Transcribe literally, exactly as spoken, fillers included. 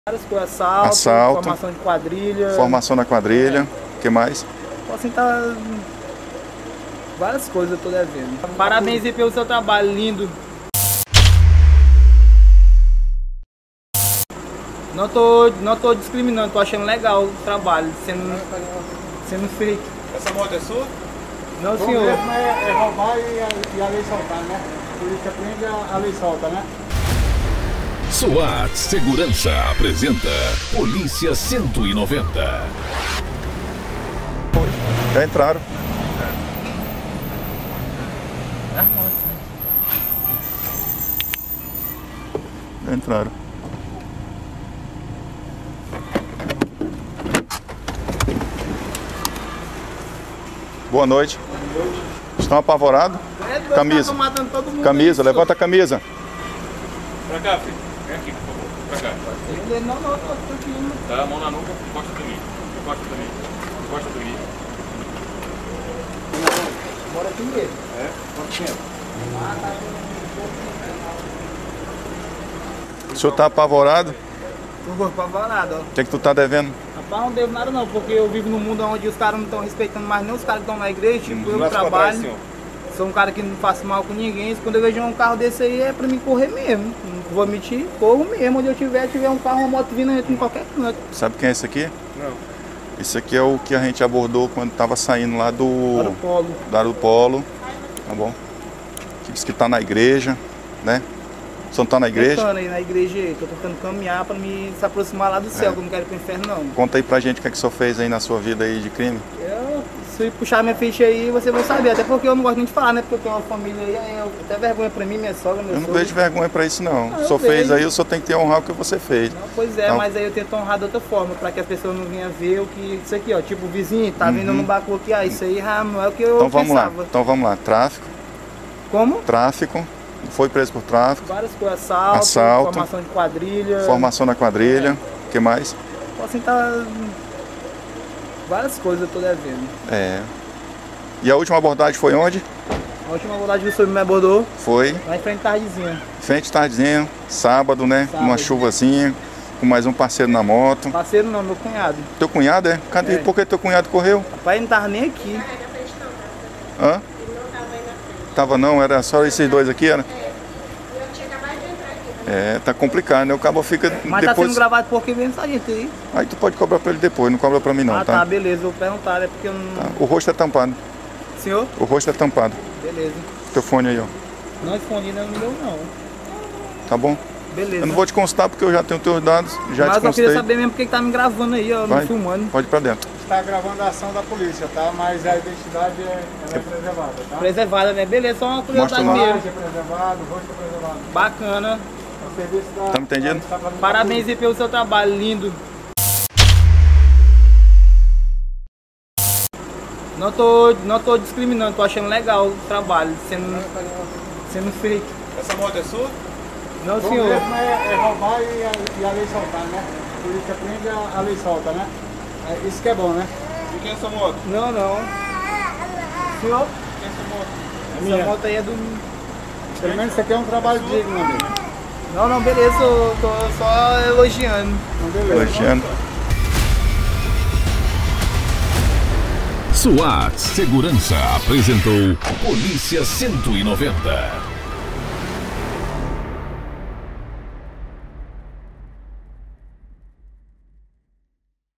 Várias coisas, assalto, assalto, formação de quadrilha. Formação na quadrilha, o é. que mais? Assim tá. Várias coisas eu tô devendo. Parabéns aí pelo seu trabalho, lindo. Não tô, não tô discriminando, tô achando legal o trabalho sendo, sendo feito. Essa moto é sua? Não, Bom senhor. mesmo é, é roubar e a, e a lei soltar, né? A polícia prende, a, a lei solta, né? SWAT Segurança apresenta Polícia cento e noventa. Já entraram. Já entraram. Boa noite. Estão apavorados? Camisa. Camisa, levanta a camisa. Pra cá, filho. Vem aqui, por favor. Pra cá. Não, não, tô aqui. Tá, a mão na nuca, encosta pra mim. Encosta pra mim. Encosta pra mim. Bora aqui mesmo. É? Quanto tempo? O senhor está apavorado? Tô apavorado, ó. O que é que tu tá devendo? Rapaz, não devo nada não, porque eu vivo num mundo onde os caras não estão respeitando mais nem os caras que estão na igreja, tipo, eu trabalho. Sou um cara que não faço mal com ninguém. Quando eu vejo um carro desse aí é pra mim correr mesmo. Não vou mentir, corro mesmo. Onde eu tiver, tiver um carro, uma moto vindo em qualquer canto. Sabe quem é esse aqui? Não. Esse aqui é o que a gente abordou quando estava saindo lá do... Lá do Polo. Lá do Polo. Tá bom? Que diz que tá na igreja, né? Você não tá na igreja? Tô tentando aí na igreja aí. Tô tentando caminhar pra me se aproximar lá do céu, É. que eu não quero ir pro inferno não. Conta aí pra gente o que é que o senhor fez aí na sua vida aí de crime. Eu, se puxar minha ficha aí, você vai saber. Até porque eu não gosto muito de falar, né? Porque eu tenho uma família aí, aí eu, até vergonha pra mim, minha sogra, meu Eu não sogro. vejo vergonha pra isso não. Ah, O eu senhor fez vejo. aí, o senhor tem que ter honrar o que você fez. Não, pois é, Então- mas aí eu tento honrar de outra forma, pra que as pessoas não venham ver o que... Isso aqui, ó, tipo, o vizinho tá vindo no bacu aqui, ah, isso aí ah, não é o que eu Então vamos lá. pensava. Então vamos lá. Tráfico, Como? tráfico. Foi preso por tráfico. Várias coisas, assalto, Assalto. formação de quadrilha. Formação na quadrilha, o que mais? Assim tá. Várias coisas eu tô devendo. É. E a última abordagem foi onde? A última abordagem que o senhor me abordou, Foi lá em frente tardezinha. frente tardezinha, sábado, né? Sábado. Uma chuvazinha, com mais um parceiro na moto. Parceiro não, meu cunhado. Teu cunhado, é? Cadê? É. Por que teu cunhado correu? Rapaz, ele não tava nem aqui. Hã? Tava não, era só esses dois aqui, era? É, tá complicado, né? O cabo fica Mas tá depois... sendo gravado por que mesmo essa gente aí? Aí tu pode cobrar pra ele depois, não cobra pra mim não, ah, tá? tá, beleza, vou perguntar, é porque eu não. Tá. O rosto é tampado, Senhor? o rosto é tampado. Beleza. Teu fone aí, ó. Não respondi, não me deu não. Tá bom? Beleza. Eu não vou te constar porque eu já tenho teus dados, já Mas te eu constei. queria saber mesmo porque que tá me gravando aí, ó, Vai, me filmando. pode ir pra dentro. Está gravando a ação da polícia, tá? Mas a identidade é, ela é preservada, tá? Preservada, né? Beleza, só uma curiosidade Mostra lá. mesmo. é preservado, o rosto é preservado. Bacana. O serviço da... Tá me entendendo? da Estado da Parabéns aí pelo seu trabalho, lindo. Não tô, não tô discriminando, tô achando legal o trabalho sendo, sendo feito. Essa moto é sua? Não, Bom senhor. mesmo é, é roubar e a, e a lei soltar, né? A polícia prende, a, a lei solta, né? É, isso que é bom, né? De quem é essa moto? Não, não. Senhor, Quem é essa moto? essa Minha. moto aí é do... Pelo menos isso aqui é um trabalho digno, meu amigo. Não, não, beleza, eu tô só elogiando. Então, beleza. Elogiando. SWAT Segurança apresentou Polícia cento e noventa.